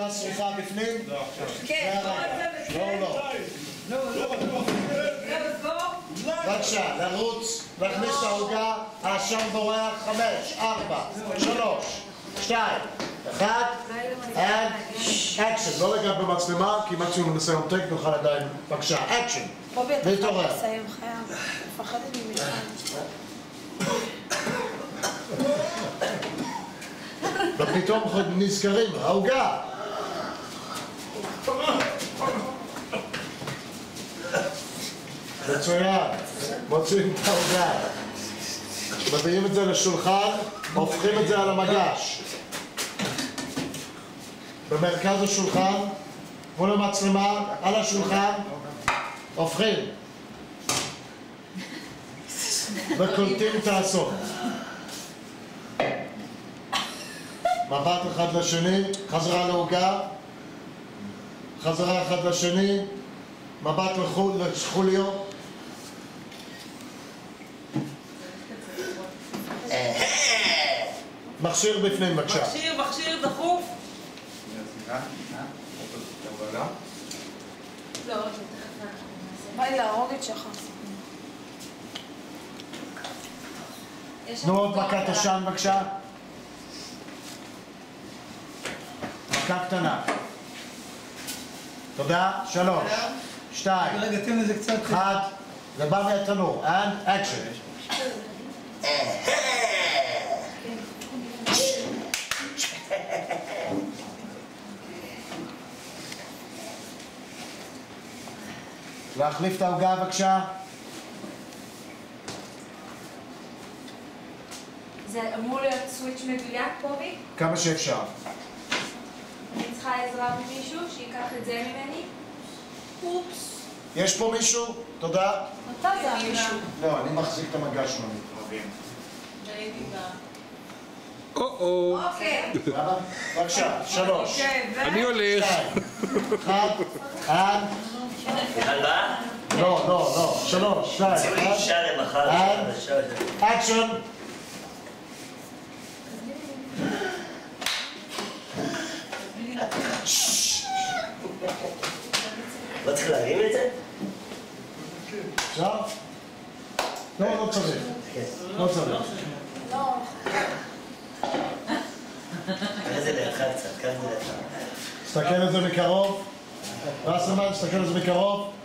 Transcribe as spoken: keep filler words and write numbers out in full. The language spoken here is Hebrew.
מצלמה שרופה בפנים? לא, כן. לא, לא. בבקשה, לרוץ, להכניס את העוגה, העשן בורח, חמש, ארבע, שלוש, שתיים, אחד, אקשן. לא לגעת במצלמה, כי מקסימום ננסה יומטק, נוכל עדיין. בבקשה, אקשן. בובי, אתה חייב להתעורר. לסיים, חייב. מפחדת ממך. ופתאום נזכרים, העוגה. מצוין, מוצאים את העוגה. מביאים את זה לשולחן, הופכים את זה על המגש. במרכז השולחן, מול המצלמה, על השולחן, הופכים. וקולטים את האסון. מבט אחד לשני, חזרה לעוגה, חזרה אחד לשני, מבט לחוליו. מכשיר בפנים, בבקשה. מכשיר, מכשיר, דחוף. לא, ביי להרוג את שחר. תנו עוד מכת עשן, בבקשה. מכה קטנה. תודה. שלוש, שתיים, רגע, תן לזה קצת... אחד, זה בא מהתנור. and action. להחליף את העוגה, בבקשה. זה אמור להיות סוויץ' מדויק, בובי? כמה שאפשר. אני צריכה עזרה ממישהו שיקח את זה ממני? אופס. יש פה מישהו? תודה. אתה זה המישהו. לא, אני מחזיק את המגש ממני. או-או. אוקיי. בבקשה, שלוש. אני הולך. אחד, אחד. הלאה? לא, לא, לא. שלוש, שתיים, ציולי אחד. אישה למחר. אקשן. לא צריך להרים את זה? אפשר? לא, לא צריך. לא צריך. לא. ככה זה לידך קצת, ככה זה לידך. תסתכל על זה מקרוב. רסמן, תסתכל על זה מקרוב.